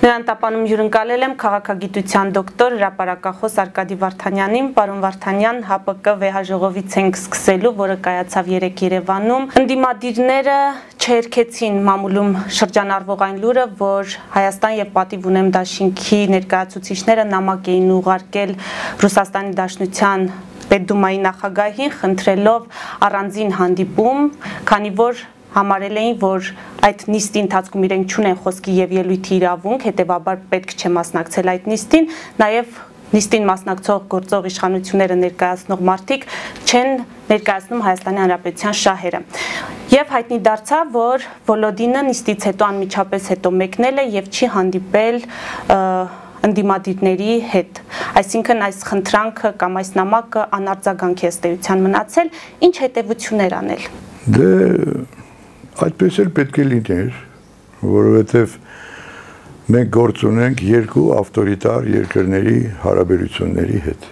Նրան տապանում հյուրընկալել եմ քաղաքագիտության դոկտոր հրապարակախոս Արկադի Վարդանյանին, պարոն Վարդանյան, ՀԱՊԿ վեհաժողովից ենք սկսելու, որը կայացավ երեկ Երևանում։ Ընդդիմադիրները չերքեցին մամուլում շրջանառվող այն լուրը, որ Հայաստան եւ Պատիվ ունեմ դաշինքի ներկայացուցիչները նամակ էին ուղարկել Ռուսաստանի Դաշնության Պետդումայի նախագահին, խնդրելով առանձին հանդիպում, քանի որ համարել էին, որ այդ նիստի ընթացքում իրենք չունեն խոսքի եւ ելույթի իրավունք, հետեւաբար պետք չէ մասնակցել այդ նիստին, նաեւ նիստին մասնակցող գործող իշխանությունները ներկայացնող մարդիկ չեն ներկայացնում Հայաստանի Հանրապետության շահերը։ Եվ հայտնի դարձավ, որ Վոլոդինը նիստից հետո անմիջապես հետո մեկնել է եւ չի հանդիպել ընդդիմադիրների հետ։ Այսինքն այս խնդրանքը կամ այս նամակը անարձագանք է ըստ էության մնացել, ինչ հետևություններ անել։ Դե այդպես էլ պետք է լիներ, որովհետև մենք գործ ունենք երկու ավտորիտար երկրների հարաբերությունների հետ։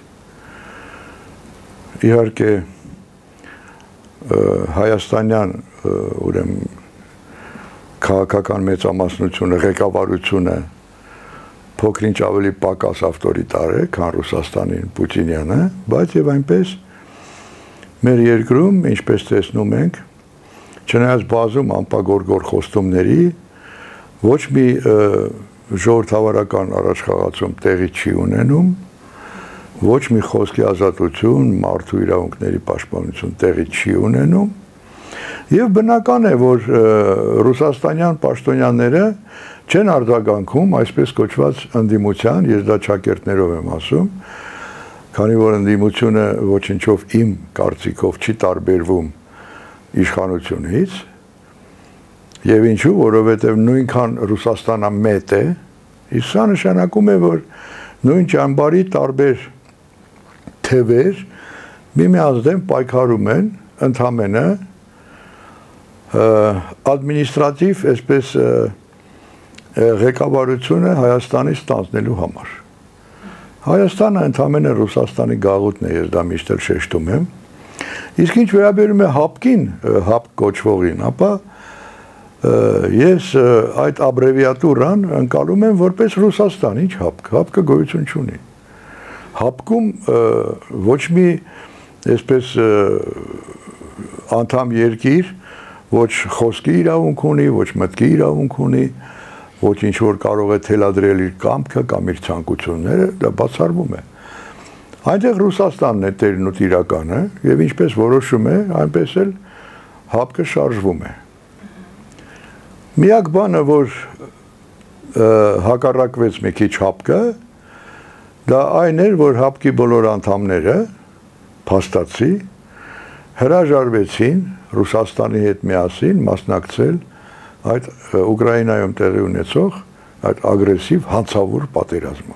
Իհարկե հայաստանյան ուրեմն քաղաքական մեծամասնությունը, ղեկավարությունը փոքրինչ ավելի պակաս ավտորիտար է, քան Ռուսաստանին Պուտինյանը, բայց եւ այնպես մեր երկրում, ինչպես տեսնում ենք, չնայած բազում անպագորգոր խոստումների, ոչ մի ժողովրդավարական առաջխաղացում տեղի չի ունենում, ոչ մի խոսքի ազատություն, մարդու իրավունքների պաշտպանություն տեղի չի ունենում, եւ բնական է, որ ռուսաստանյան պաշտոնյաները չեն արձագանքում այսպես կոչված ընդդիմության, ես դա ճակերտներով եմ ասում, քանի որ ընդդիմությունը ոչինչով իմ կարծիքով չի տարբերվում իշխանությունից, եւ ինչու, որովհետեւ նույնքան Ռուսաստանը մեծ է, իսկ սա նշանակում է, որ նույն ճամբարի տարբեր թևեր միմյանց դեմ պայքարում են ընդհանրապես ադմինիստրատիվ, այսպես ղեկավարությունը Հայաստանի ստանձնելու համար։ Հայաստանը ընդհանրապես Ռուսաստանի գաղութն է, ես դա միշտ էլ շեշտում եմ։ Իսկ ինչ վերաբերում է ՀԱՊԿ-ին, ՀԱՊԿ կոչվողին, ապա ես այդ աբրևիատուրան ընկալում եմ որպես Ռուսաստան, ինչ ՀԱՊԿ, ՀԱՊԿ-ը գոյություն չունի։ ՀԱՊԿ-ում ոչ մի այսպես անդամ երկիր ոչ խոսքի իրավունք ունի, ոչ մտքի իրավունք ունի, ոչ ինչ որ կարող է թելադրել իր կամքը կամ իր ցանկությունները, դա բացառվում է։ Այնտեղ Ռուսաստանն է տերն ու տիրականը, եւ ինչպես որոշում է, այնպես էլ ՀԱՊԿ-ը շարժվում է։ Միակ բանը, որ հակառակվեց մի քիչ ՀԱՊԿ-ը, դա այն էր, որ ՀԱՊԿ-ի բոլոր անդամները փաստացի հրաժարվեցին Ռուսաստանի հետ միասին մասնակցել այդ Ուկրաինայում տեղի ունեցող այդ ագրեսիվ հանցավոր պատերազմում։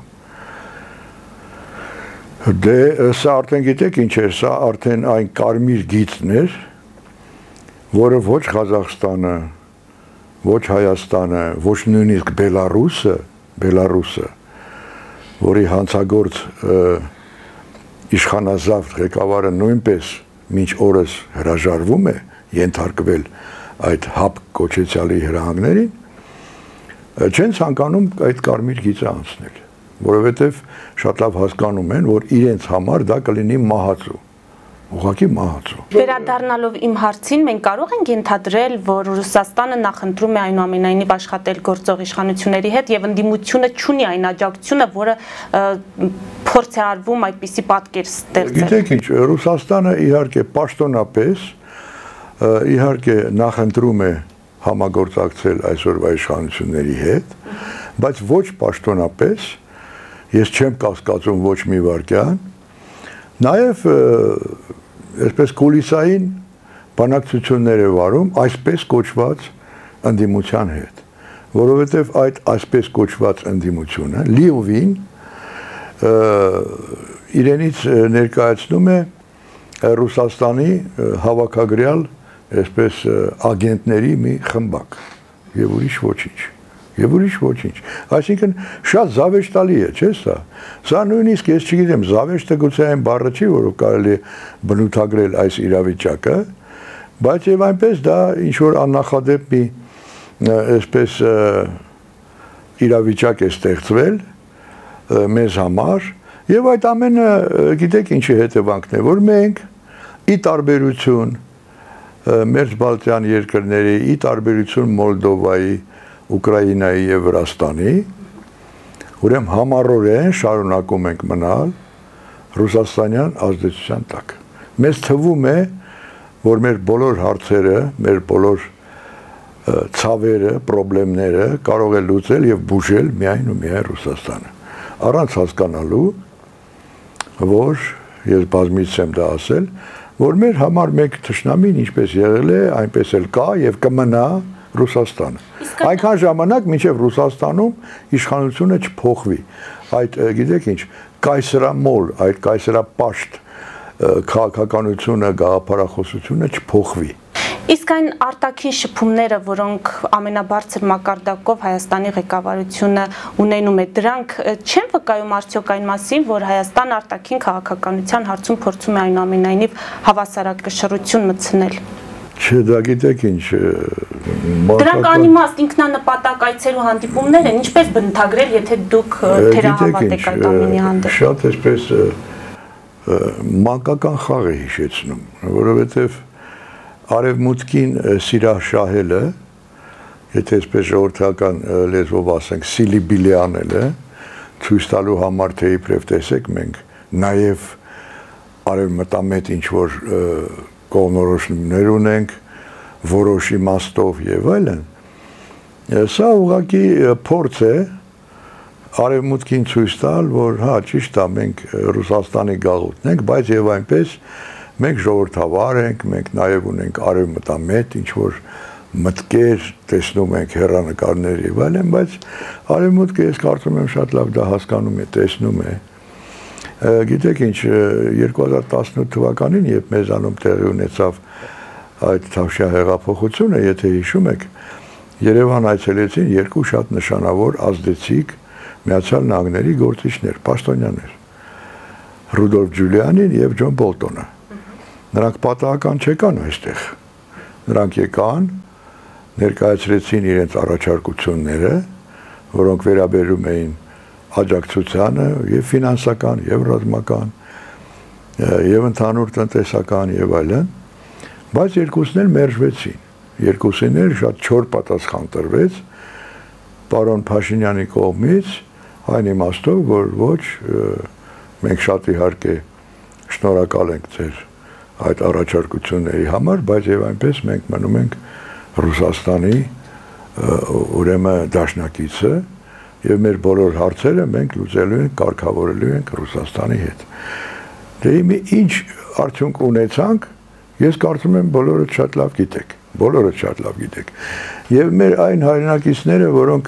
Դե սա արդեն գիտեք ինչ էր, սա արդեն այն կարմիր գիծն էր, որը ոչ Ղազախստանը, ոչ Հայաստանը, ոչ նույնիսկ Բելարուսը, որի հանցագործ իշխանազավթ ղեկավարը նույնպես մինչ օրս հրաժարվում է ենթարկվել այդ ՀԱՊԿ կոչեցյալի հրահանգներին, չեն ցանկանում այդ կարմիր գիծը անցնել, որովհետև շատ լավ հասկանում են, որ իրենց համար դա կլինի մահացու, ուղղակի մահացու։ Վերադառնալով իմ հարցին, մենք կարող ենք ենթադրել, որ Ռուսաստանը նախընտրում է այնուամենայնիվ աշխատել գործող իշխանությունների հետ եւ ընդդիմությունը չունի այն աջակցությունը, որը փորձ է արվում այդպիսի պատկեր ստեղծել։ Գիտեք ինչ, Ռուսաստանը իհարկե պաշտոնապես իհարկե նախընտրում է համագործակցել այսօրվա իշխանությունների հետ, բայց ոչ պաշտոնապես, ես չեմ կասկածում ոչ մի վարքյան, նաև այսպես կուլիսային բանակցություններ է վարում այսպես կոչված ընդդիմության հետ, որովհետև այդ այսպես կոչված ընդդիմությունը լիովին իրենից ներկայացնում է Ռուսաստանի հավաքագրյալ այսպես ագենտների մի խմբակ եւ ուրիշ ոչինչ։ Այսինքն շատ զավեշտալի է, չէ՞ սա։ Սա նույնիսկ ես չգիտեմ, զավեշտը գուցե այն բառը չի, որով կարելի է բնութագրել այս իրավիճակը, բայց եւ այնպես դա ինչ որ աննախադեպ մի այսպես իրավիճակ է ստեղծվել մեզ համար եւ այդ ամենը գիտեք ինչի հետևանքն է, որ մենք ի տարբերություն Մերձբալտյան երկրների, ի տարբերություն Մոլդովայի, Ուկրաինայի եւ Վրաստանի, ուրեմն համառորեն շարունակում ենք մնալ ռուսաստանյան ազդեցության տակ։ Մեզ թվում է, որ մեր բոլոր հարցերը, մեր բոլոր ցավերը, խնդիրները կարող է լուծել եւ բուժել միայն ու միայն Ռուսաստանը։ Առանց հասկանալու, որ ես բազմիցս եմ դա ասել, որ մեր համար մեկ թշնամին ինչպես եղել է, այնպես էլ կա եւ կմնա Ռուսաստանը։ Այնքան ժամանակ, մինչև Ռուսաստանում իշխանությունը չփոխվի։ Այդ գիտեք ինչ, կայսրամոլ, այդ կայսրապաշտ քաղաքականությունը, գաղափարախոսությունը չփոխվի։ Իսկ այն արտաքին շփումները, որոնք ամենաբարձր մակարդակով Հայաստանի ղեկավարությունը ունենում է, դրանք չեն վկայում արդյոք այն մասին, որ Հայաստան արտաքին քաղաքականության հարցում փորձում է այնուամենայնիվ հավասարակշռություն մտցնել։ Չէ, դա գիտեք ինչ, դրանք անիմաստ ինքնանպատակ այցեր ու հանդիպումներ են, ինչպես բնութագրել, եթե դուք թերահավատ եք այդ ամենի հանդեպ։ Շատ այսպես մանկական խաղ է հիշեցնում, որովհետև Արևմուտքին սիրաշահելը, եթե այսպես ժողովրդական լեզվով ասենք, սիլիբիլի անելը, ցույց տալու համար թե իբրև տեսեք մենք նաև արևմտամետ ինչ-որ կողմնորոշումներ ունենք, որոշ իմաստով եւ այլն։ Սա ուղղակի փորձ է Արևմուտքին ցույց տալ, որ հա ճիշտ է, մենք Ռուսաստանի գաղութն ենք, բայց եւ այնպես մենք ժողովրդավար ենք, մենք նաև ունենք արևմտամետ ինչ-որ մտքեր, տեսնում ենք հեռանկարներ եւ այլն, բայց Արևմուտքը ես կարծում եմ շատ լավ դա հասկանում է, տեսնում է։ Գիտեք ինչ, 2018 թվականին, երբ մեզանում տեղի ունեցավ այդ Թավշյա հեղափոխությունը, եթե հիշում եք, Երևան այցելեցին երկու շատ նշանավոր ազդեցիկ Միացյալ Նահանգների գործիչներ, պաշտոնյաներ, Ռուդոլֆ Ջուլիանին եւ Ջոն Բոլտոնը։ Նրանք պատահական չեկան այստեղ։ Նրանք եկան, ներկայացրեցին իրենց առաջարկությունները, որոնք վերաբերում էին աջակցությանը եւ ֆինանսական, եւ ռազմական, եւ ընդհանուր տնտեսական եւ այլն, բայց երկուսն էլ մերժվեցին։ Երկուսին էլ շատ չոր պատասխան տրվեց պարոն Փաշինյանի կողմից, այն իմաստով, որ ոչ մենք շատ իհարկե շնորհակալ ենք ձեր այդ առաջարկությունների համար, բայց եւ այնպես մենք մնում ենք Ռուսաստանի ուրեմն դաշնակիցը եւ մեր բոլոր հարցերը մենք լուծելու ենք, կարգավորելու ենք Ռուսաստանի հետ։ Դե ինչ արդյունք ունեցանք, ես կարծում եմ բոլորը շատ լավ գիտեք, բոլորը շատ լավ գիտեք։ Եվ մեր այն հայրենակիցները, որոնք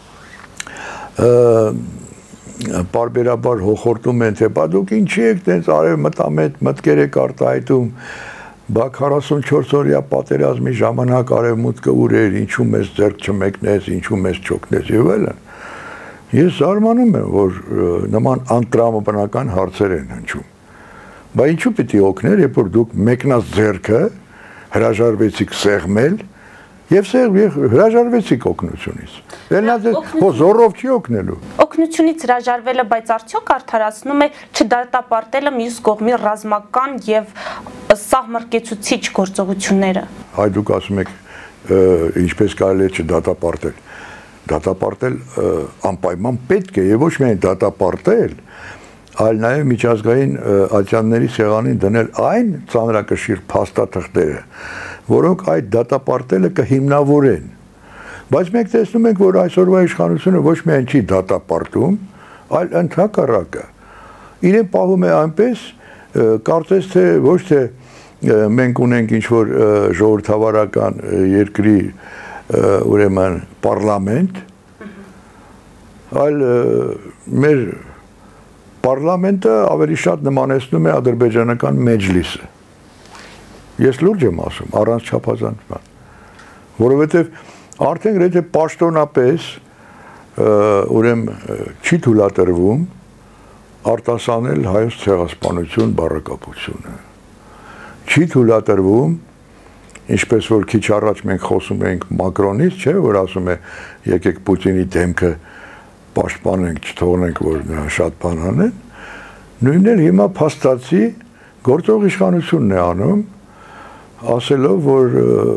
պարբերաբար հոխորտում են, թե բա դուք ինչի եք տենց արևմտամետ մտքեր եք արտահայտում, բա 44 օրյա պատերազմի ժամանակ արևմուտքը ուր էր, ինչու մեզ ձեռք չմեկնեց, ինչու մեզ չօգնեց եւ այլն։ Ես զարմանում եմ, որ նման անտրամաբանական հարցեր են հնչում։ Բա ինչու պիտի օգներ, երբ որ դուք մեկնած ձեռքը հրաժարվեցիք սեղմել եւ հրաժարվեցիք օգնությունից։ Զորով չի օգնելու։ Օգնությունից հրաժարվելը, բայց արդյոք արդարացնում է չդատապարտելը մյուս կողմի ռազմական եւ սահմռկեցուցիչ գործողությունները։ Այ դուք ասում եք, ինչպես կարելի է չդատապարտել։ Դատապարտել անպայման պետք է եւ ոչ միայն դատապարտել, այլ նաեւ միջազգային ատյանների սեղանին դնել այն ծանրակշիռ փաստաթղթերը, որոնք այդ դատապարտելը կհիմնավորեն։ Բայց մենք տեսնում ենք, որ այսօրվա իշխանությունը ոչ միայն չի դատապարտում, այլ ընդհակառակը իրեն պահում է այնպես, կարծես թե ոչ թե մենք ունենք ինչ-որ ժողովրդավարական երկրի ուրեմն պարլամենտ, այլ մեր պարլամենտը ավելի շատ նմանեցնում է ադրբեջանական մեջլիսը։ Ես լուրջ եմ ասում, առանց չափազանցման, որովհետև արդեն գրեթե պաշտոնապես ուրեմն չի թույլատրվում արտասանել հայոց ցեղասպանություն բառակապությունը։ Չի թույլատրվում ինչպես որ քիչ առաջ մենք խոսում ենք Մակրոնից, չէ, որ ասում է եկեք Պուտինի դեմքը պաշտպանենք, չթողնենք որ նա շատ բան անեն, նույնն էլ հիմա փաստացի գործող իշխանությունն է անում, ասելով որ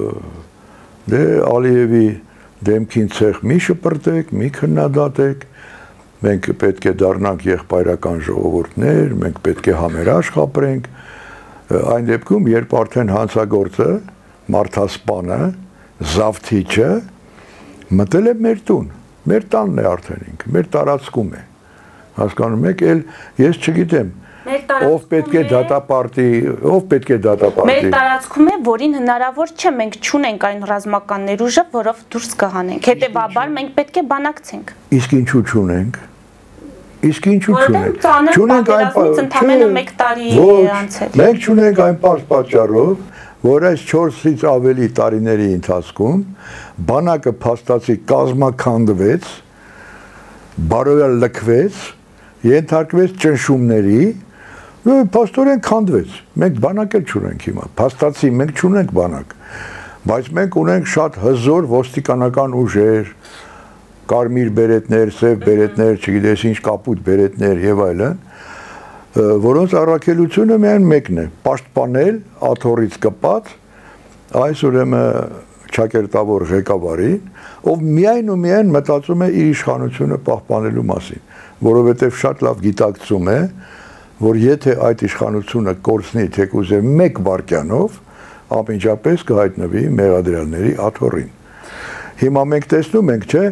դե Ալիևի դեմքին ցեղ մի շպրտեք, մի քննադատեք, մենք պետք է դառնանք եղբայրական ժողովուրդներ, մենք պետք է համերաշխ ապրենք, այն դեպքում, երբ արդեն հանցագործը, մարդասպանը, զավթիչը մտել է մեր տուն, մեր տանն է արդեն ինքը, մեր տարածքում է, հասկանում եք, ես չգիտեմ, ով պետք է դատապարտի, Մեր տարածքում է, որին հնարավոր չէ, մենք չունենք այն ռազմական ներուժը, որով դուրս կհանենք, հետևաբար մենք պետք է բանակցենք։ Իսկ ինչու չունենք։ Իսկ ինչու չունենք։ Չունենք ընդամենը 1 տարի անցել։ Մենք չունենք այն պարզ պատճառով, որ այս 4-ից ավելի տարիների ընթացքում բանակը փաստացի կազմաքանդվեց, բարոյալ լքվեց, ենթարկվեց ճնշումների, փաստորեն քանդվեց։ Մենք բանակ էլ չունենք հիմա, փաստացի մենք չունենք բանակ, բայց մենք ունենք շատ հզոր ոստիկանական ուժեր, կարմիր բերետներ, սև բերետներ, չգիտես ինչ կապույտ բերետներ եւ այլն, որոնց առաքելությունը միայն մեկն է՝ պաշտպանել աթոռից կպած այս ուրեմն ճակերտավոր ղեկավարին, ով միայն ու միայն մտածում է իր իշխանությունը պահպանելու մասին, որովհետեւ շատ լավ գիտակցում է, որ եթե այդ իշխանությունը կորցնի թեկուզ 1 վայրկյանով, անմիջապես կհայտնվի մեղադրյալների աթոռին։ Հիմա մենք տեսնում ենք, չէ,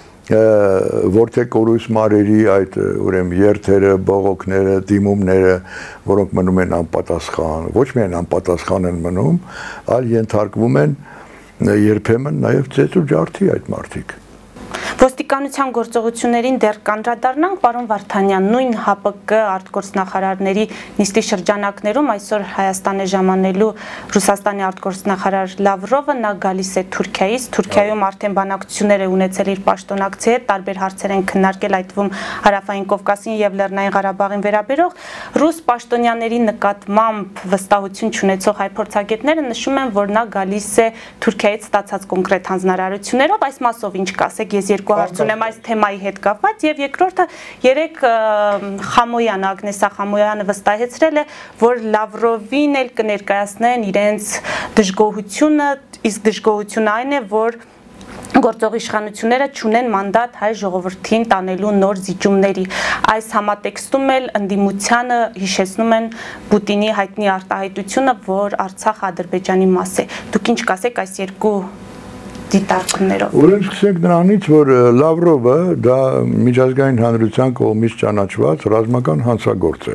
որթե կորույս մարերի այդ ուրեմն երթերը, բողոքները, դիմումները, որոնք մնում են անպատասխան, ոչ միայն անպատասխան են մնում, այլ ենթարկվում են երբեմն նաև ծեծու ջարդի այդ մարդիկ։ Ոստիկանության գործողություններին դեռ կանդրադառնանք, պարոն Վարդանյան, նույն ՀԱՊԿ արտգործնախարարների նիստի շրջանակներում այսօր Հայաստան է ժամանելու Ռուսաստանի արտգործնախարար Լավրովը, նա գալիս է Թուրքիայից, Թուրքիայում արդեն բանակցություններ է ունեցել իր պաշտոնակցի հետ, տարբեր հարցեր են քննարկել, այդ թվում Հարավային Կովկասին եւ Լեռնային Ղարաբաղին վերաբերող, ռուս պաշտոնյաների նկատմամբ վստահություն չունեցող հայ փորձագետները նշում են, որ նա գալիս է Թուրքիայից ստացած կոնկրետ հանձնարարություններով, այս մասով ինչ կասեք, ես երկու հարց ունեմ այս թեմայի հետ կապված եւ երկրորդը երեք Խամոյանը, Ագնեսա Խամոյանը վստահեցրել է, որ Լավրովին էլ կներկայացնեն իրենց դժգոհությունը, իսկ դժգոհությունը այն է, որ գործող իշխանությունները չունեն մանդատ հայ ժողովրդին տանելու նոր զիջումների։ Այս համատեքստում էլ ընդդիմությանը հիշեցնում են Պուտինի հայտնի արտահայտությունը, որ Արցախը Ադրբեջանի մաս է։ Դուք ինչ կասեք այս երկու դիտարկումներով։ Ուրեմն սկսենք նրանից, որ Լավրովը դա միջազգային հանրության կողմից ճանաչված ռազմական հանցագործ է։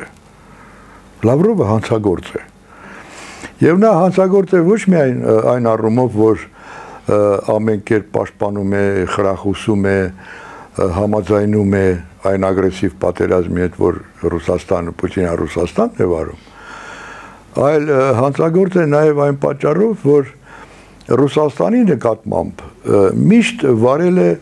Լավրովը հանցագործ է։ Եվ նա հանցագործ է ոչ միայն այն առումով, որ ամեն կերպ պաշտպանում է, խրախուսում է, համաձայնում է այն ագրեսիվ պատերազմի հետ, որ Ռուսաստանը, Պուտինը Ռուսաստանն է վարում, այլ հանցագործ է նաև այն պատճառով, որ Ռուսաստանի նկատմամբ միշտ վարել է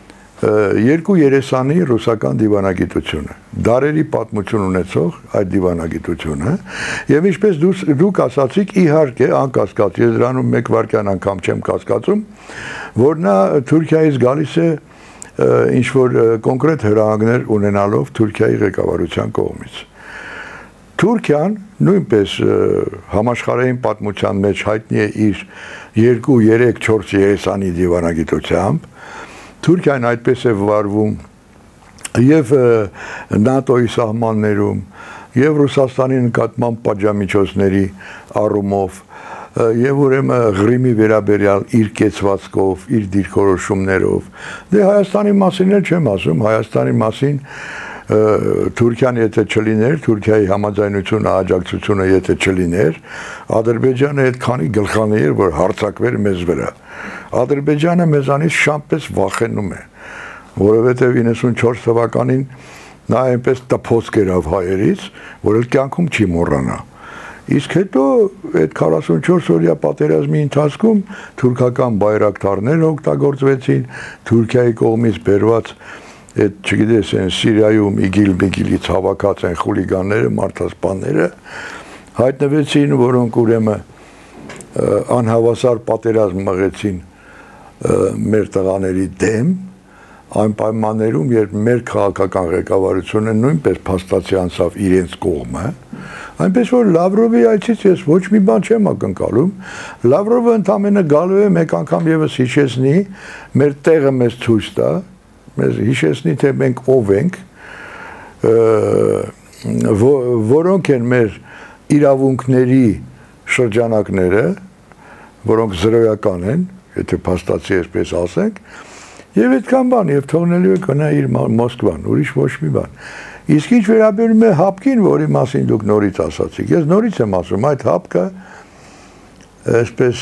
երկու երեսանի ռուսական դիվանագիտությունը, դարերի պատմություն ունեցող այդ դիվանագիտությունը, եւ ինչպես դուք ասացիք, իհարկե անկասկած, ես դրանում 1 վայրկյան անգամ չեմ կասկածում, որ նա Թուրքիայից գալիս է ինչ որ կոնկրետ հրահանգներ ունենալով Թուրքիայի ղեկավարության կողմից։ Թուրքիան նույնպես համաշխարհային պատմության մեջ հայտնի է իր 2, 3, 4 երեսանի դիվանագիտությամբ, Թուրքիան այդպես է վարվում եւ ՆԱՏՕ-ի սահմաններում եւ Ռուսաստանի նկատմամբ պատժամիջոցների առումով եւ ուրեմն Ղրիմի վերաբերյալ իր կեցվածքով, իր դիրքորոշումներով։ Դե Հայաստանի մասին էլ չեմ ասում, Հայաստանի մասին Թուրքիան եթե չլիներ, Թուրքիայի համաձայնությունը, աջակցությունը եթե չլիներ, Ադրբեջանը այդքանի գլխանի էր, որ հարձակվեր մեզ վրա։ Ադրբեջանը մեզանից շամպես վախենում է, որովհետև 94 թվականին նա այնպես տփոց կերավ հայերից, որ էլ կյանքում չի մոռանա։ Իսկ հետո այդ 44 օրյա պատերազմի ընթացքում թուրքական բայրակտարներ օգտագործվեցին, Թուրքիայի կողմից բերված այդ չգիտես են Սիրիայում իգիլից հավաքած են խուլիգանները, մարդասպանները հայտնվեցին, որոնք ուրեմն անհավասար պատերազմ մղեցին մեր տղաների դեմ, այն պայմաններում, երբ մեր քաղաքական ղեկավարությունը նույնպես փաստացի անցավ իրենց կողմը, այնպես որ Լավրովի այցից ես ոչ մի բան չեմ ակնկալում, Լավրովը ընդամենը գալու է մեկ անգամ եւս հիշեցնի, մեր տեղը մեզ ցույց տա, մեզ հիշեցնի, թե մենք ով ենք, որոնք են մեր իրավունքների շրջանակները, որոնք զրոյական են, եթե փաստացի այսպես ասենք, եւ այդքան բան, եւ թողնելու է գնա իր Մոսկվան, ուրիշ ոչ մի բան։ Իսկ ինչ վերաբերում է հապկին, որի մասին դուք նորից ասացիք, ես նորից եմ ասում, այդ հապկը այսպես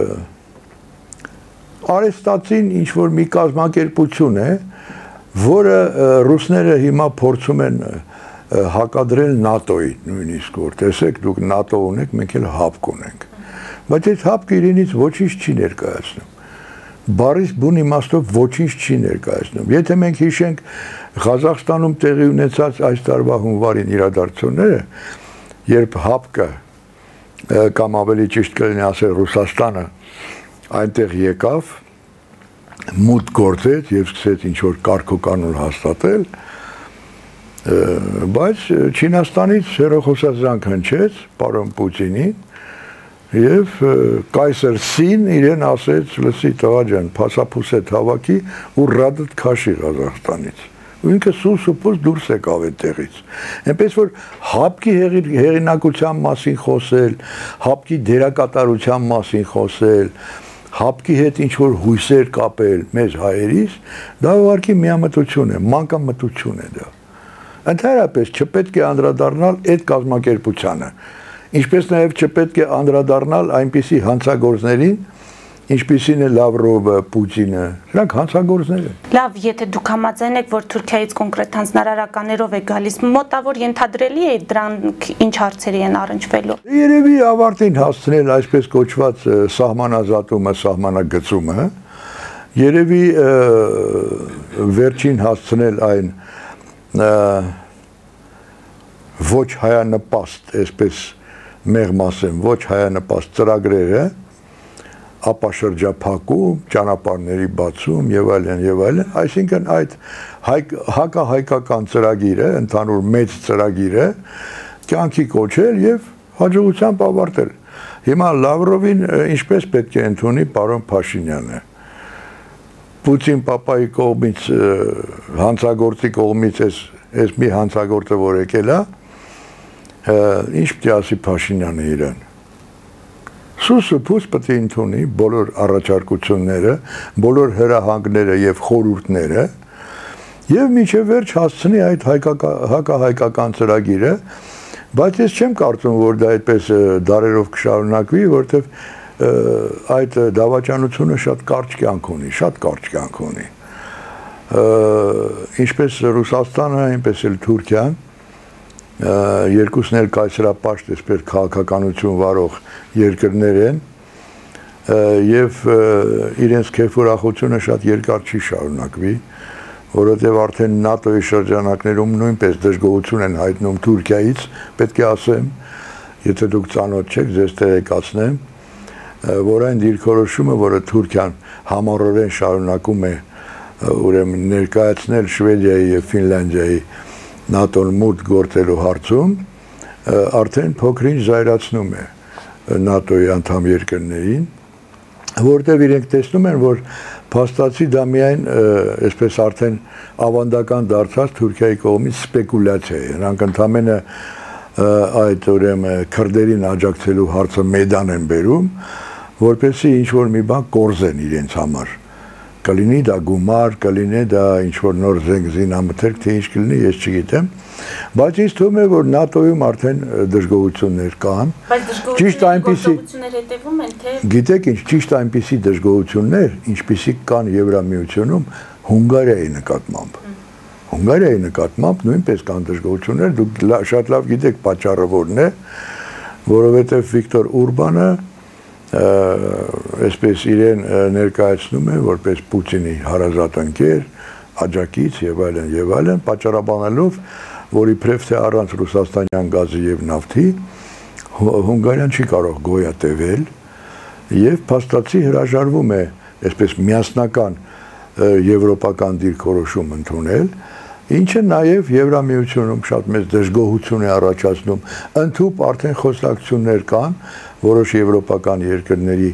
արեստացին ինչ որ մի կազմակերպություն է, որը ռուսները հիմա փորձում են հակադրել ՆԱՏՕ-ի, նույնիսկ որ տեսեք, դուք ՆԱՏՕ ունեք, մենք էլ հապկ ունենք։ Բայց այդ հապկը իրենից ոչինչ չի ներկայացնում։ Բարիս բուն իմաստով ոչինչ չի ներկայացնում։ Եթե մենք հիշենք Ղազախստանում տեղի ունեցած այս տարվա հունվարին իրադարձությունները, երբ հապկը կամ ավելի ճիշտ կլինի ասել Ռուսաստանը այնտեղ եկավ, մուտք գործեց եւ սկսեց ինչ որ կարգոկանոն հաստատել, բայց Չինաստանից հերոխոսազանգ հնչեց պարոն Պուտինին եւ կայսեր Սին իրեն ասեց, լսի տղա ջան, փասափուսետ հավաքի ու ռադդ քաշի Ղազախստանից։ Ու ինքը սուս դուրս եկավ այդտեղից։ Այնպես որ հապկի հեղինակության մասին խոսել, հապկի դերակատարության մասին խոսել, հապկի հետ ինչ որ հույսեր կապել մեզ հայերիս, դա ուղղակի միամտություն է, մանկամտություն է դա։ Ընդհանրապես չպետք է անդրադառնալ այդ կազմակերպությանը, ինչպես նաև չպետք է անդրադառնալ այնպիսի հանցագործներին, ինչպիսին է Լավրովը, Պուտինը, նրանք հանցագործներ են։ Լավ, եթե դուք համաձայն եք, որ Թուրքիայից կոնկրետ հանձնարարականներով է գալիս, մոտավոր ենթադրելի է դրանք ինչ հարցերի են առնչվելու։ Երևի ավարտին հասցնել այսպես կոչված սահմանազատումը, սահմանագծումը, երևի վերջին հասցնել այն ոչ հայանպաստ, այսպես մեղմ ասեմ, ոչ հայանպաստ ծրագրերը, ապա շրջափակում, ճանապարհների բացում եւ այլն, այսինքն այդ հակահայկական ծրագիրը, ընդհանուր մեծ ծրագիրը կյանքի կոչել եւ հաջողությամբ ավարտել։ Հիմա Լավրովին ինչպես պետք է ընդունի պարոն Փաշինյանը։ Պուտին պապայի կողմից հանցագործի կողմից այս մի հանցագործը որ եկել է, ինչ պետք է ասի Փաշինյանը իրան։ Սուսը փուս պետք է ընդունի բոլոր առաջարկությունները, բոլոր հրահանգները եւ խորհուրդները եւ միջև վերջ հասցնի այդ հակահայկական ծրագիրը, բայց ես չեմ կարծում, որ դա այդպես դարերով կշարունակվի, որովհետեւ այդ դավաճանությունը շատ կարճ կյանք ունի, շատ կարճ կյանք ունի։ Ինչպես Ռուսաստանը, այնպես էլ Թուրքիան, երկուսն էլ կայսերապաշտ այսպես քաղաքականություն վարող երկրներ են եւ իրենց քեֆուրախությունը շատ երկար չի շարունակվի, որովհետեւ արդեն ՆԱՏՕ-ի շրջանակներում նույնպես դժգոհություն են հայտնում Թուրքիայից, պետք է ասեմ, եթե դուք ծանոթ չեք, ձեզ տեղեկացնեմ, որ այն դիրքորոշումը, որը Թուրքիան համառորեն շարունակում է ուրեմն ներկայացնել Շվեդիայի եւ Ֆինլանդիայի ՆԱՏՕ-ն մուտք գործելու հարցում, արդեն փոքրինչ զայրացնում է ՆԱՏՕ-ի անդամ երկրներին, որտեղ իրենք տեսնում են, որ փաստացի դա միայն այսպես արդեն ավանդական դարձած Թուրքիայի կողմից սպեկուլյացիա է։ Նրանք ընդամենը այդ ուրեմն քրդերին աջակցելու հարցը մեդան են բերում, որպեսզի ինչ որ մի բան կորզեն իրենց համար։ Կլինի դա գումար, կլինի դա ինչ որ նոր զենք զինամթերք, թե ինչ կլինի, ես չգիտեմ, բայց ինձ թվում է, որ ՆԱՏՕ-ում արդեն դժգոհություններ կան։ Ճիշտ այնպիսի հետևում են, թե գիտեք ինչ, ճիշտ այնպիսի դժգոհություններ, ինչպիսիք կան Եվրամիությունում Հունգարիայի նկատմամբ։ Հունգարիայի նկատմամբ նույնպես կան դժգոհություններ, դուք շատ լավ գիտեք պատճառը որն է, որովհետև Վիկտոր Ուրբանը այսպես իրեն ներկայացնում է որպես Պուտինի հարազատ ընկեր, աջակից եւ այլն, պատճառաբանելով, որ իբրև թե առանց ռուսաստանյան գազի եւ նավթի Հունգարիան չի կարող գոյատևել եւ փաստացի հրաժարվում է այսպես միասնական եվրոպական դիրքորոշում ընդունել, ինչը նաև Եվրամիությունում շատ մեծ դժգոհություն է առաջացնում, ընդհանուր արդեն խոսակցություններ կան որոշ եվրոպական երկրների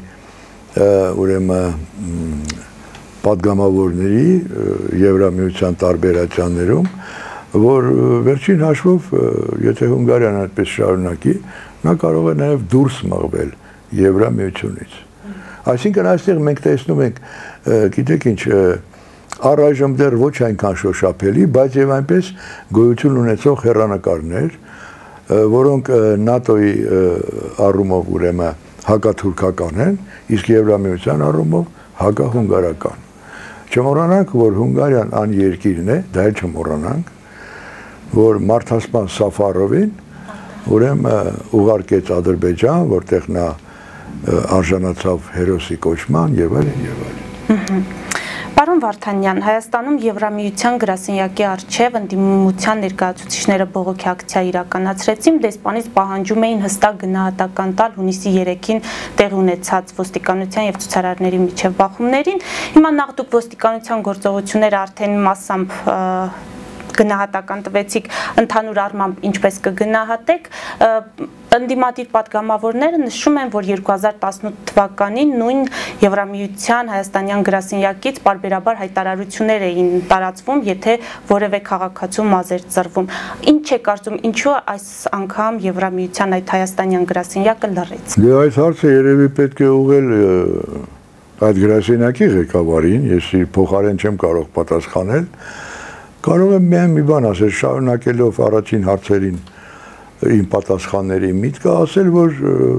ուրեմն պատգամավորների Եվրամիության տարբեր ատյաններում, որ վերջին հաշվով, եթե Հունգարիան այդպես շարունակի, նա կարող է նաև դուրս մղվել Եվրամիությունից։ Այսինքն այստեղ մենք տեսնում ենք, գիտեք ինչ, առայժմ դեռ ոչ այնքան շոշափելի, բայց եւ այնպես գոյություն ունեցող հեռանկարներ, որոնք ՆԱՏՕ-ի առումով ուրեմն հակաթուրքական են, իսկ Եվրամիության առումով հակահունգարական։ Չմոռանանք, որ Հունգարիան աներկիրն է, դա էլ չմոռանանք, որ Մարդասպան Սաֆարովին ուրեմն ուղարկեց Ադրբեջան, որտեղ նա արժանացավ հերոսի կոչման եւ այլն եւ այլն։ Պարոն Վարդանյան, Հայաստանում Եվրամիության գրասենյակի առջև ընդդիմության ներկայացուցիչները բողոքի ակցիա իրականացրեցին, դեսպանից պահանջում էին հստակ գնահատական տալ հունիսի 3-ին տեղի ունեցած ոստիկանության եւ ցուցարարների միջև բախումներին։ Հիմա նախ դուք ոստիկանության գործողությունները արդեն massամբ գնահատական տվեցիք, ընդհանուր առմամբ ինչպես կգնահատեք, ընդդիմադիր պատգամավորները նշում են, որ 2018 թվականին նույն Եվրամիության հայաստանյան գրասենյակից պարբերաբար հայտարարություններ էին տարածվում, եթե որևէ քաղաքացու մազ էր ծրվում։ Ինչ է կարծում, ինչու այս անգամ Եվրամիության այդ հայաստանյան գրասենյակը լռեց։ Դե այս հարցը երևի պետք է ուղղել այդ գրասենյակի ղեկավարին, ես փոխարեն չեմ կարող պատասխանել։ Կարող եմ միայն մի բան ասել, շարունակելով առաջին հարցերին իմ պատասխանների միտքը, ասել, որ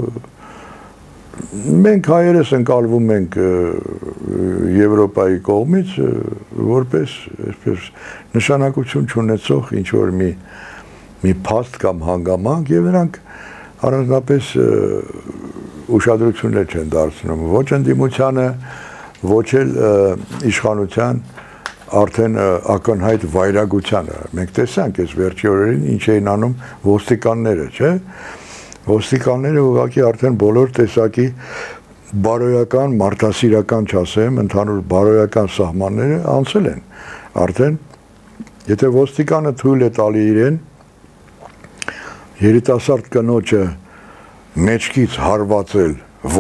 մենք հայերս ընկալվում ենք Եվրոպայի կողմից որպես այսպես նշանակություն չունեցող ինչ որ մի փաստ կամ հանգամանք եւ նրանք առանձնապես ուշադրություն չեն դարձնում ոչ ընդդիմությանը, ոչ էլ իշխանության արդեն ակնհայտ վայրագությանը։ Մենք տեսանք այս վերջի օրերին ինչ էին անում ոստիկանները, չէ՞։ Ոստիկանները ուղղակի արդեն բոլոր տեսակի բարոյական, մարդասիրական չասեմ, ընդհանուր բարոյական սահմանները անցել են։ Արդեն եթե ոստիկանը թույլ է տալի իրեն երիտասարդ կնոջը մեջքից հարվածել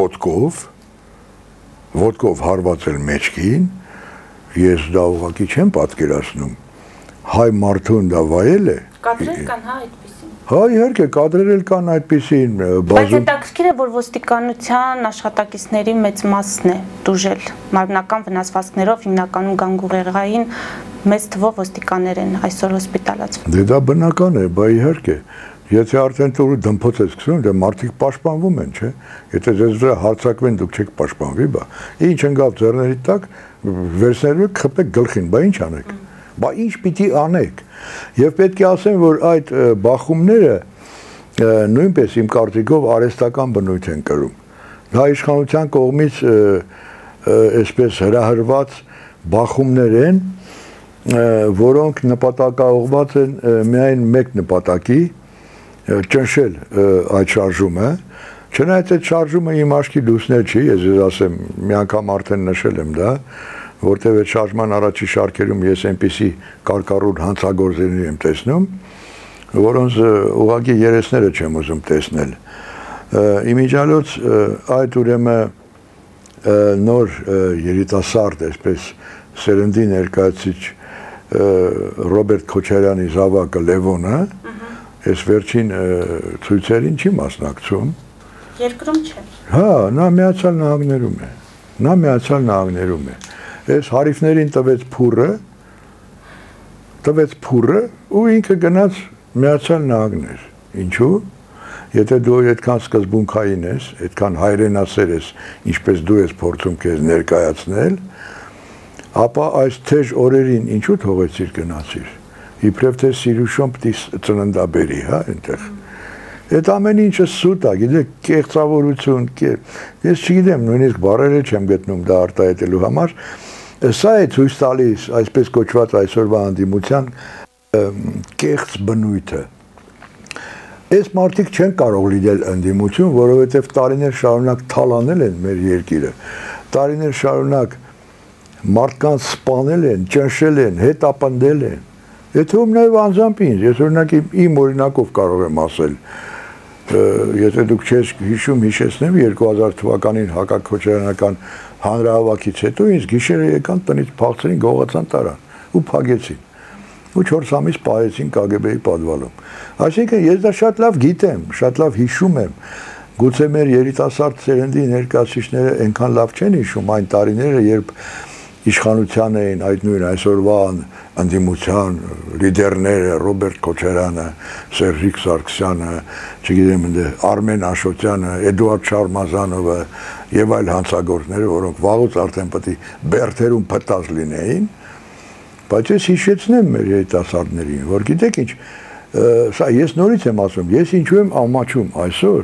ոտքով հարվածել մեջքին, ես դա ուղղակի չեմ պատկերացնում, հայ մարդուն դա վայել է։ Կադրեր կան, հա, այդպիսին։ Հա, իհարկե, կադրեր կան այդպիսին։ Բայց հետաքրքիր է, որ ոստիկանության աշխատակիցների մեծ մասն է տուժել մարմնական վնասվածքներով, հիմնականում գանգուղեղային մեծ թվով ոստիկաններ են այսօր հոսպիտալացվում։ Դե դա բնական է, բա իհարկե։ Եթե արդեն տուրը դմփոց է սկսում, դե մարդիկ պաշտպանվում են, չէ։ Եթե ձեզ վրա հարձակվեն, դուք չեք պաշտպանվի, բա։ Ինչ ընկավ ձեռների տակ, վերցնելու եք, խփեք գլխին, բա ինչ անեք։ Բա ինչ պիտի անեք։ Եվ պետք է ասեմ, որ այդ բախումները նույնպես իմ կարծիքով արհեստական բնույթ են կրում։ Դա իշխանության կողմից այսպես հրահրված բախումներ են, որոնք նպատակաուղղված են միայն մեկ նպատակի ճնշել այդ շարժումը, չնայած այդ շարժումը իմ աչքի լուսներ չի, ես ասեմ, մի անգամ արդեն նշել եմ դա, որտեղ այդ շարժման առաջի շարքերում ես այնպիսի կարկառուն հանցագործներ եմ տեսնում, որոնց ուղղակի երեսները չեմ ուզում տեսնել։ Իմիջիալոց այդ ուրեմն նոր երիտասարդ, այսպես սերնդի ներկայացիչ Ռոբերտ Քոչարյանի զավակը Լևոնը այս վերջին ցույցերին չի մասնակցում։ Երկրում չէ։ Հա, նա Միացյալ Նահանգներում է։ Նա Միացյալ Նահանգներում է։ Այս հարիվներին տվեց փուրը ու ինքը գնաց Միացյալ Նահանգներ։ Ինչու՞։ Եթե դու այդքան սկզբունքային ես, այդքան հայրենասեր ես, ինչպես դու ես փորձում քեզ ներկայացնել, ապա այս թեժ օրերին ինչու թողեցիր գնացիր։ Իբրև թե Սիրուշոն պիտի ծննդաբերի, հա, այնտեղ։ Այդ ամեն ինչը սուտ է, գիտեք, կեղծավորություն, ես չգիտեմ, նույնիսկ բառերը չեմ գտնում դա արտահայտելու համար։ Սա է ցույց տալիս այսպես կոչված այսօրվա անդիմության կեղծ բնույթը։ Այս մարդիկ չեն կարող լինել ընդդիմություն, որովհետև տարիներ շարունակ թալանել են մեր երկիրը, տարիներ շարունակ մարդկանց սպանել են, ճնշել են, հետապնդել են։ Եթե ում նաև անձամբ ինձ, ես օրինակ իմ օրինակով կարող եմ ասել, եթե դուք չես հիշում, հիշեցնեմ 2000 թվականին հակաքոչարանական հանրահավաքից հետո ինձ գիշերը եկան տնից փախցրին գողացան տարան ու փագեցին ու 4 ամիս պահեցին KGB-ի պատվալում։ Այսինքն ես դա շատ լավ գիտեմ, շատ լավ հիշում եմ։ Գուցե մեր երիտասարդ սերնդի ներկայացուցիչները այնքան լավ չեն հիշում այն տարիները, երբ իշխանության էին այդ նույն այսօրվա ընդդիմության լիդերները Ռոբերտ Քոչարյանը, Սերժիկ Սարգսյանը, չգիտեմ ընդ Արմեն Աշոտյանը, Էդուարդ Շարմազանովը եւ այլ հանցագործները, որոնք վաղուց արդեն պետք է բերթերում փտած լինեին, բայց ես հիշեցնեմ մեր երիտասարդներին, որ գիտեք ինչ, սա ես նորից եմ ասում, ես ինչու եմ ամաչում այսօր,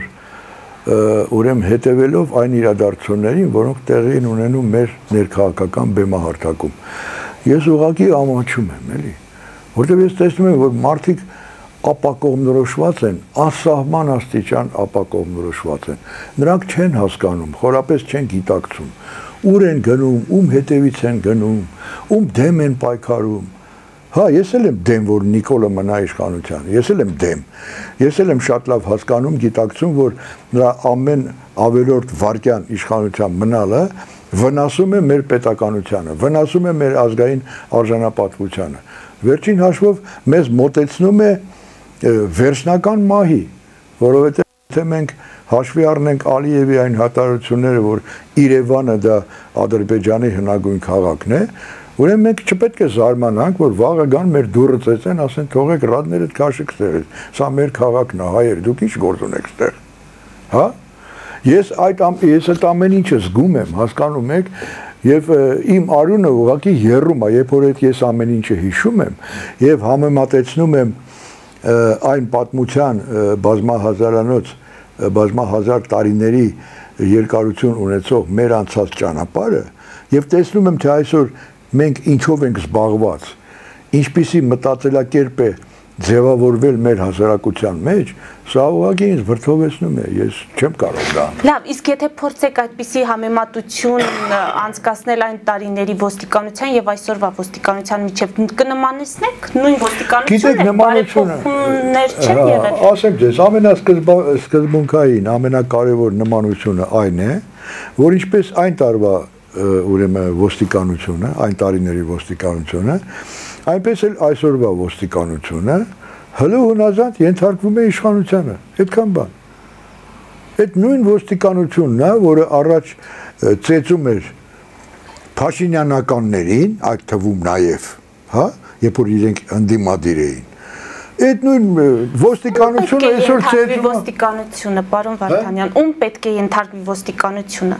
ուրեմն հետևելով այն իրադարձություններին, որոնք տեղի են ունենում մեր ներքաղաքական բեմահարթակում։ Ես ուղղակի ամաչում եմ, էլի, որտեղ ես տեսնում եմ, որ մարդիկ ապակողմնորոշված են, անսահման աստիճան ապակողմնորոշված են։ Նրանք չեն հասկանում, խորապես չեն գիտակցում, ուր են գնում, ում հետևից են գնում, ում դեմ են պայքարում։ Հա, ես էլ եմ դեմ, որ Նիկոլը մնա իշխանության, ես էլ եմ դեմ, ես էլ եմ շատ լավ հասկանում, գիտակցում, որ նրա ամեն ավելորդ վայրկյան իշխանության մնալը վնասում է մեր պետականությանը, վնասում է մեր ազգային արժանապատվությանը։ Վերջին հաշվով մեզ մոտեցնում է վերջնական մահի, որովհետև եթե մենք հաշվի առնենք Ալիևի այն հատարությունները, որ Երևանը դա Ադրբեջանի հնագույն քաղաքն է, ուրեմն մենք չպետք է զարմանանք, որ վաղը գան մեր դուռը ծեծեն, ասեն թողեք ռադներդ քաշեք ստեղից, սա մեր քաղաքն է, հայեր, դուք ինչ գործ ունեք ստեղ։ Հա? Ես այդ ամեն ինչը զգում եմ, հասկանում եք, եւ իմ արյունը ուղղակի եռում է, երբ որ ես ամեն ինչը հիշում եմ եւ համեմատեցնում եմ այն պատմության բազմահազարանոց, բազմահազար տարիների երկարություն ունեցող մեր անցած ճանապարհը եւ տեսնում եմ, թե այսօր մենք ինչով ենք զբաղված, ինչպիսի մտածելակերպ է ձևավորվել մեր հասարակության մեջ, սա ուղղակի ինձ վրդովեցնում է, ես չեմ կարող դա։ Լավ, իսկ եթե փորձեք այդպիսի համեմատություն անցկացնել այն տարիների ոստիկանության եւ այսօրվա ոստիկանության միջեւ, կնմանեցնեք նույն ոստիկանությունը, բարեփոխումներ չեն եղել։ Ասեմ ձեզ, ամենասկզբունքային, ամենակարևոր նմանությունը այն է, որ ինչպես այն տարվա ուրեմն ոստիկանությունը, այն տարիների ոստիկանությունը, այնպես էլ այսօրվա ոստիկանությունը հլը հունազանդ ենթարկվում է իշխանությանը, այդքան բան։ Այդ նույն ոստիկանությունն է, որը առաջ ծեծում էր փաշինյանականներին, այդ թվում նաև, հա, երբ որ իրենք ընդդիմադիր էին։ Այդ նույն ոստիկանությունը այսօր ծեծում է ոստիկանությունը, պարոն Վարդանյան, ում պետք է ենթարկվի ոստիկանությունը։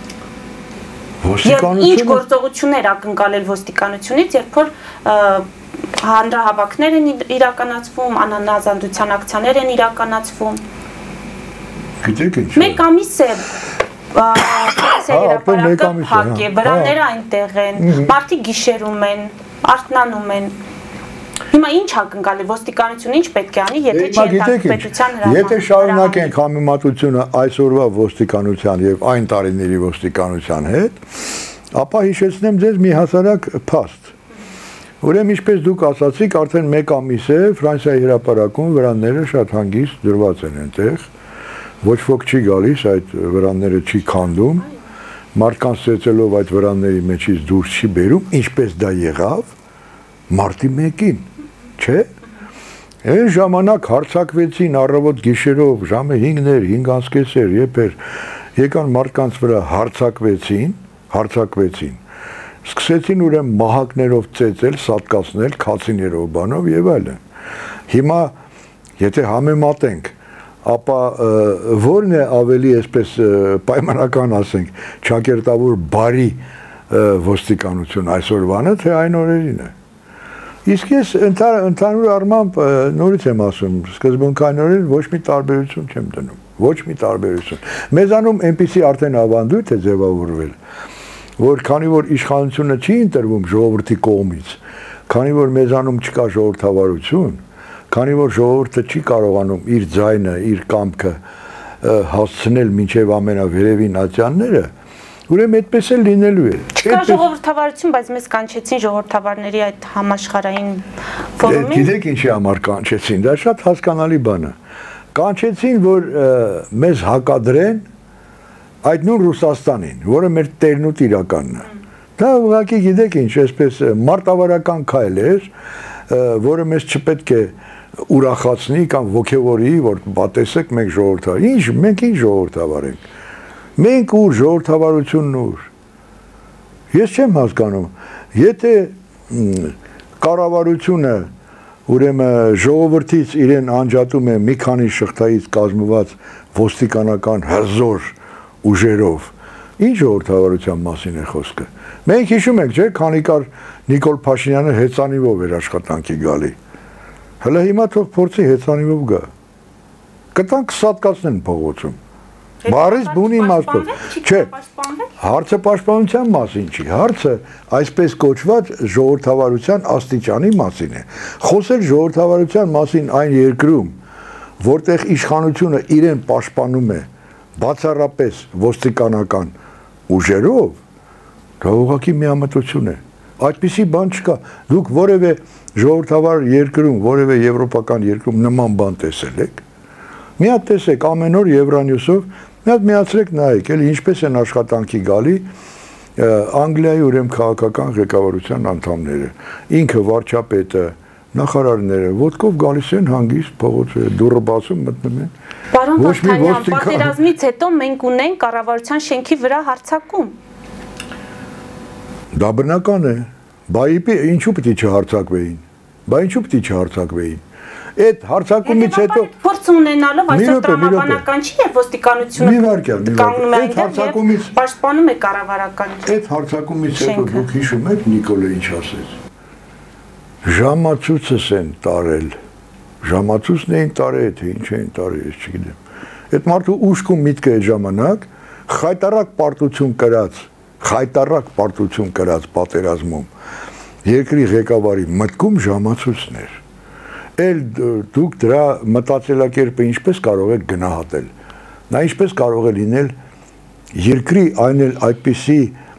Եվ ինչ գործողություններ ակնկալել ոստիկանությունից, երբ որ հանրահավաքներ են իրականացվում, անանազանդության ակցիաներ են իրականացվում։ Գիտեք ինչ։ Մեկ ամիս է հրապարակը փակ է, վրաները այնտեղ են, մարդիկ գիշերում են, արթնանում են։ Հիմա ինչ ակնկալել ոստիկանությունը ինչ պետք է անի, եթե չի ենթարկվի պետության հրաման։ Եթե շարունակենք համեմատությունը այսօրվա ոստիկանության եւ այն տարիների ոստիկանության հետ, ապա հիշեցնեմ ձեզ մի հասարակ փաստ։ Ուրեմն ինչպես դուք ասացիք, արդեն 1 ամիս է Ֆրանսիայի հրապարակում վրանները շատ հանգիստ դրված են այնտեղ։ Ոչ ոք չի գալիս, այդ վրանները չի քանդում, մարդկանց ծեծելով այդ վրանների մեջից դուրս չի բերում, ինչպես դա եղավ մարտի 1-ին, չէ՞։ Այն ժամանակ հարձակվեցին առավոտ գիշերով, ժամը 5-ներ, 5:30, երբ էր, եկան մարդկանց վրա հարձակվեցին, սկսեցին ուրեմն մահակներով ծեծել, սատկացնել, քացիներով բանով եւ այլն։ Հիմա եթե համեմատենք, ապա ո՞րն է ավելի այսպես պայմանական ասենք, ճակերտավոր բարի ոստիկանություն այսօրվանը, թե այն օրերին է։ Իսկ ես ընդհանուր առմամբ նորից եմ ասում, սկզբունքայինորեն ոչ մի տարբերություն չեմ դնում, ոչ մի տարբերություն։ Մեզանում այնպիսի արդեն ավանդույթ է ձևավորվել, որ քանի որ իշխանությունը չի ընտրվում ժողովրդի կողմից, քանի որ մեզանում չկա ժողովրդավարություն, քանի որ ժողովուրդը չի կարողանում իր ձայնը, իր կամքը հասցնել մինչև ամենավերևին ատյանները, ուրեմն այդպես էլ լինելու է։ Չկա ժողովրդավարություն, բայց մեզ կանչեցին ժողովրդավարների այդ համաշխարհային ֆորումին։ Գիտեք ինչի համար կանչեցին, դա շատ հասկանալի բան է։ Կանչեցին, որ մեզ հակադրեն այդ նույն Ռուսաստանին, որը մեր տերն ու տիրականն է։ Դա ուղղակի գիտեք ինչ, այսպես մարտավարական քայլ էր, որը մեզ չպետք է ուրախացնի կամ ոգևորի, որ պատեսեք մենք ժողովրդավար։ Ինչ, մենք ինչ ժողովրդավար ենք։ Մենք ուր ժողովրդավարությունն ուր։ Ես չեմ հասկանում, եթե կառավարությունը ուրեմն ժողովրդից իրեն անջատում է մի քանի շղթայից կազմված ոստիկանական հզոր ուժերով, ինչ ժողովրդավարության մասին է խոսքը։ Մենք հիշում ենք, չէ՞, քանի կար Նիկոլ Փաշինյանը հեծանիվով էր աշխատանքի գալի։ Հələ հիմա թող փորձի հեծանիվով գա։ Կտան կսատկացնեն փողոցում։ Բարից բունի իմաստով։ Չէ, հարցը պաշտպանության մասին չի, հարցը այսպես կոչված ժողովրդավարության աստիճանի մասին է։ Խոսել ժողովրդավարության մասին այն երկրում, որտեղ իշխանությունը իրեն պաշտպանում է բացառապես ոստիկանական ուժերով, դա ուղղակի միամտություն է։ Այդպիսի բան չկա։ Դուք որևէ ժողովրդավար երկրում, որևէ եվրոպական երկրում նման բան տեսել եք։ Մի հատ տեսեք ամեն օր Եվրանյուսով, մի հատ միացրեք նայեք, էլի ինչպես են աշխատանքի գալի Անգլիայի ուրեմն քաղաքական ղեկավարության անդամները։ Ինքը վարչապետը, նախարարները ոտքով գալիս են հանգիստ փողոցը դուռը բացում մտնում են։ Պարոն Վարդանյան, պատերազմից հետո մենք ունենք կառավարության շենքի վրա հարձակում։ Դա բնական է, բայց ինչու պետք է չհարձակվեին։ Բայց ինչու պետք է չհարձակվեին։ Այդ հարձակումից հետո փորձ ունենալով այսօր տրամաբանական չի եւ ոստիկանությունը կանգնում է այնտեղ եւ պաշտպանում է կառավարական։ Այդ հարձակումից հետո դուք հիշում եք Նիկոլը ինչ ասեց։ Ժամացույցս են տարել։ Ժամացույցն էին տարել, թե ինչ էին տարել, ես չգիտեմ։ Այդ մարդու ուշք ու միտքը այդ ժամանակ խայտառակ պարտություն կրած պատերազմում երկրի ղեկավարի մտքում ժամացույցն էր։ Էլ դուք դրա մտածելակերպը ինչպես կարող եք գնահատել։ Նա ինչպես կարող է լինել երկրի այն էլ այդպիսի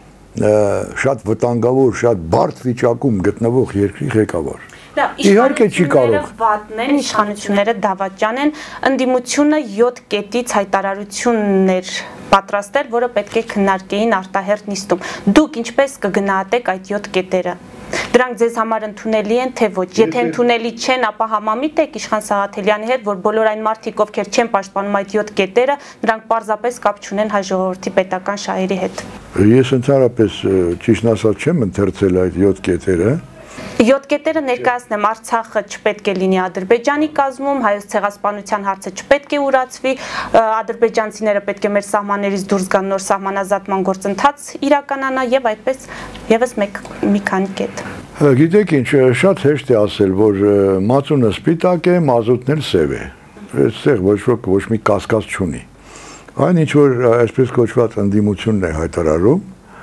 շատ վտանգավոր, շատ բարդ վիճակում գտնվող երկրի ղեկավար։ Իհարկե չի կարող։ Վատն իշխանությունները դավաճան են, ընդդիմությունը 7 կետից հայտարարություններ պատրաստել, որը պետք է քննարկեին արտահերթ նիստում։ Դուք ինչպես կգնահատեք այդ 7 կետերը։ Դրանք ձեզ համար ընդունելի են, թե ոչ։ Եթե ընդունելի չեն, ապա համամիտ եք Իշխան Սաղաթելյանի հետ, որ բոլոր այն մարդիկ, ովքեր չեն պաշտպանում այդ 7 կետերը, նրանք պարզապես կապ չունեն հայ ժողովրդի պետական շահերի հետ։ Ես ընդհանրապես ճիշտ ասած չեմ ընթերցել այդ 7 կետերը։ 7 կետերը ներկայացնեմ, Արցախը չպետք է լինի Ադրբեջանի կազմում, հայոց ցեղասպանության հարցը չպետք է ուրացվի, ադրբեջանցիները պետք է մեր սահմաններից դուրս գան, նոր սահմանազատման գործընթաց իրականանա եւ այդպես եւս մի քանի կետ։ Գիտեք ինչ, շատ հեշտ է ասել, որ մածունը սպիտակ է, մազութն էլ սև է։ Այստեղ ոչ մի կասկած չունի։ Այն ինչ որ այսպես կոչված ընդդիմությունն է հայտարարում,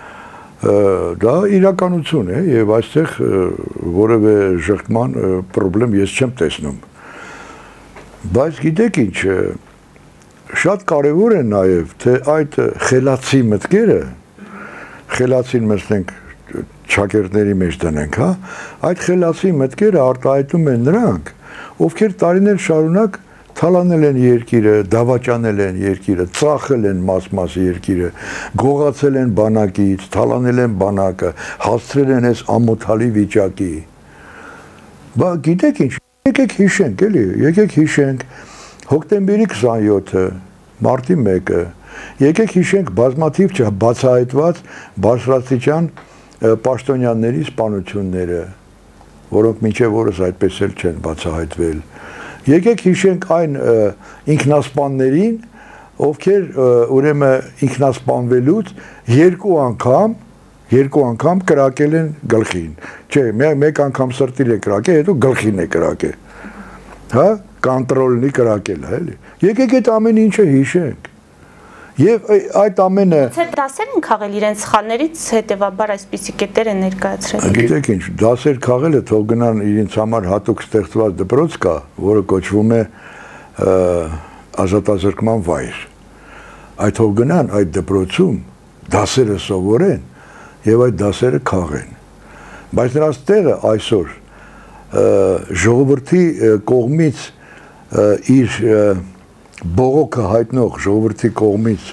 դա իրականություն է եւ այստեղ որևէ ժխտման խնդրեմ ես չեմ տեսնում։ Բայց գիտեք ինչ, շատ կարեւոր է նաեւ թե այդ խելացի մտքերը, խելացին մտենք ճակերտների մեջ դնենք, հա, այդ խելացի մտքերը արտահայտում են նրանք, ովքեր տարիներ շարունակ թալանել են երկիրը, դավաճանել են երկիրը, ծախել են մաս-մաս երկիրը, գողացել են բանակից, թալանել են բանակը, հասցրել են այս ամոթալի վիճակի։ Բա գիտեք ինչ, եկեք հիշենք, էլի, եկեք հիշենք հոկտեմբերի 27-ը, մարտի 1-ը, եկեք հիշենք բազմաթիվ բացահայտված բարձրաստիճան պաշտոնյաների սպանությունները, որոնք մինչև օրս այդպես էլ չեն բացահայտվել։ Եկեք հիշենք այն ինքնասպաններին, ովքեր ուրեմն ինքնասպանվելուց երկու անգամ կրակել են գլխին։ Չէ, մեկ անգամ սրտին է կրակել, հետո գլխին է կրակել։ Հա, կոնտրոլնի կրակել է, էլի։ Եկեք այդ ամեն ինչը հիշենք։ Եվ այդ ամենը դասեր են քաղել իրենց սխալներից, հետևաբար այսպիսի կետեր են ներկայացրել։ Գիտեք ինչ, դասեր քաղելը թող գնան իրենց համար հատուկ ստեղծված դպրոց կա, որը կոչվում է ազատազրկման վայր։ Այդ թող գնան այդ դպրոցում դասերը սովորեն եւ այդ դասերը քաղեն։ Բայց նրանց տեղը այսօր ժողովրդի կողմից իր բողոքը հայտնող ժողովրդի կողմից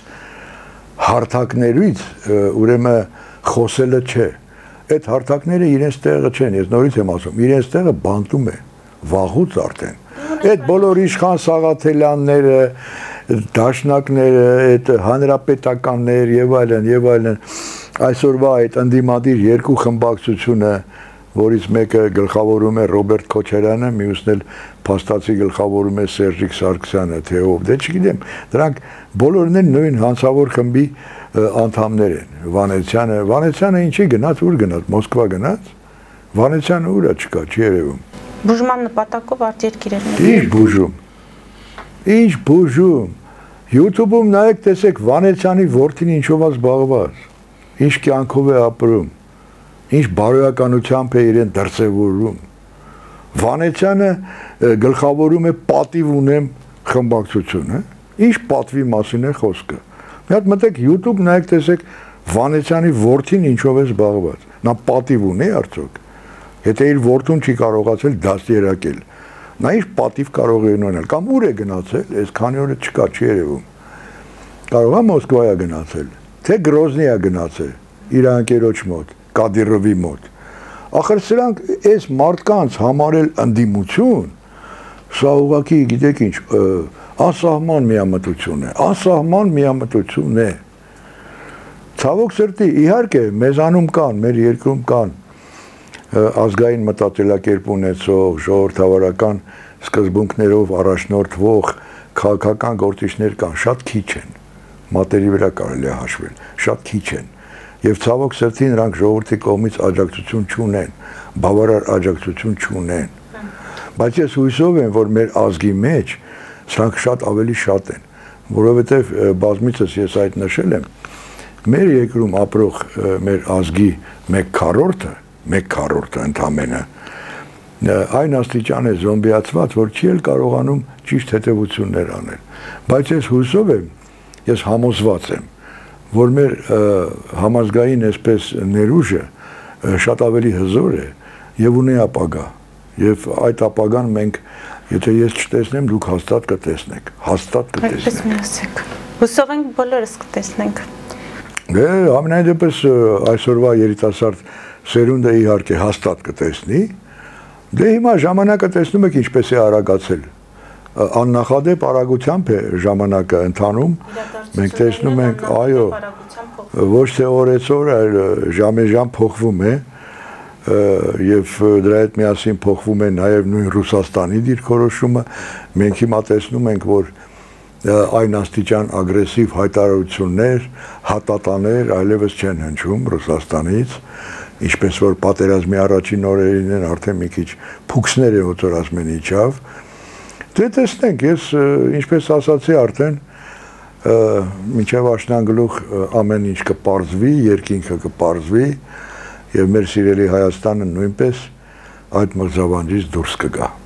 հարթակներից ուրեմն խոսելը չէ։ Այդ հարթակները իրենց տեղը չեն, ես նորից եմ ասում, իրենց տեղը բանտում է, վաղուց արդեն։ Այդ բոլոր իշխան Սաղաթելյանները, դաշնակները, այդ հանրապետականներ եւ այլն, այսօրվա այդ ընդդիմադիր երկու խմբակցությունը, որից մեկը գլխավորում է Ռոբերտ Քոչարյանը, մյուսն էլ փաստացի գլխավորում է Սերժիկ Սարգսյանը, թե ով, դե չգիտեմ, դրանք բոլորն են նույն հանցավոր խմբի անդամներ են։ Վանեցյանը ինչի գնաց, ուր գնաց, Մոսկվա գնաց։ Վանեցյանը ուր է, չկա, չի երևում։ Բուժման նպատակով արտերկիր էր։ Ինչ բուժում։ Ինչ բուժում։ YouTube-ում նայեք, տեսեք Վանեցյանի որդին ինչով է զբաղված։ Ինչ կյանքով է ապրում։ Ինչ բարոյականությամբ է իրեն դրսևորում։ Վանեցյանը գլխավորում է պատիվ ունեմ խմբակցությունը, ինչ պատվի մասին է խոսքը։ Մի հատ մտեք YouTube նայեք տեսեք Վանեցյանի որդին ինչով է զբաղված։ Նա պատիվ ունի արդյոք։ Եթե իր որդուն չի կարողացել դաստիարակել, նա ինչ պատիվ կարող է ունենալ, կամ ուր է գնացել, այս քանի օրը չկա, չի երևում։ Կարող է Մոսկվա է գնացել, թե Գրոզնի է գնացել, իր անկերոջ մոտ, Կադիրովի մոտ։ Ախր սրանք այս մարդկանց համարել ընդդիմություն, սա ուղղակի գիտեք ինչ, անսահման միամտություն է, Ցավոք սրտի, իհարկե, մեզանում կան, մեր երկրում կան ազգային մտածելակերպ ունեցող, ժողովրդավարական սկզբունքներով առաջնորդվող քաղաքական գործիչներ կան, շատ քիչ են, մատերի վրա կարելի է հաշվել, շատ քիչ են, եւ ցավոք սրտի նրանք ժողովրդի կողմից աջակցություն չունեն, բավարար աջակցություն չունեն, բայց ես հույսով եմ, որ մեր ազգի մեջ սրանք շատ ավելի շատ են, որովհետեւ բազմիցս ես այդ նշել եմ, մեր երկրում ապրող մեր ազգի 1/4 ընդամենը այն աստիճան է զոմբիացված, որ չի էլ կարողանում ճիշտ հետևություններ անել, բայց ես հույսով եմ, ես համոզված եմ, որ մեր համազգային այսպես ներուժը շատ ավելի հզոր է եւ ունի ապագա, եւ այդ ապագան մենք, եթե ես չտեսնեմ, դուք հաստատ կտեսնեք, Այդպես մի ասեք, հուսով ենք բոլորս կտեսնենք։ Դե, ամենայն դեպս այսօրվա երիտասարդ սերունդը իհարկե հաստատ կտեսնի, դե հիմա ժամանակը տեսնում եք ինչպես է արագացել, աննախադեպ արագությամբ է ժամանակը ընթանում, մենք տեսնում ենք, այո, ոչ թե օրեցօր, այլ ժամեժամ փոխվում է, եւ դրա հետ միասին փոխվում է նաեւ նույն Ռուսաստանի դիրքորոշումը, մենք հիմա տեսնում ենք, որ այն աստիճան ագրեսիվ հայտարարություններ, հատատաներ այլևս չեն հնչում Ռուսաստանից, ինչպես որ պատերազմի առաջին օրերին են արդեն մի քիչ փուքսներ է ոնց որ ասում են իջավ։ Դե տեսնենք, ես ինչպես ասացի արդեն մինչև աշնան-գլուխ ամեն ինչ կպարզվի, երկինքը կպարզվի եւ մեր սիրելի Հայաստանը նույնպես այդ մղձավանջից դուրս կգա։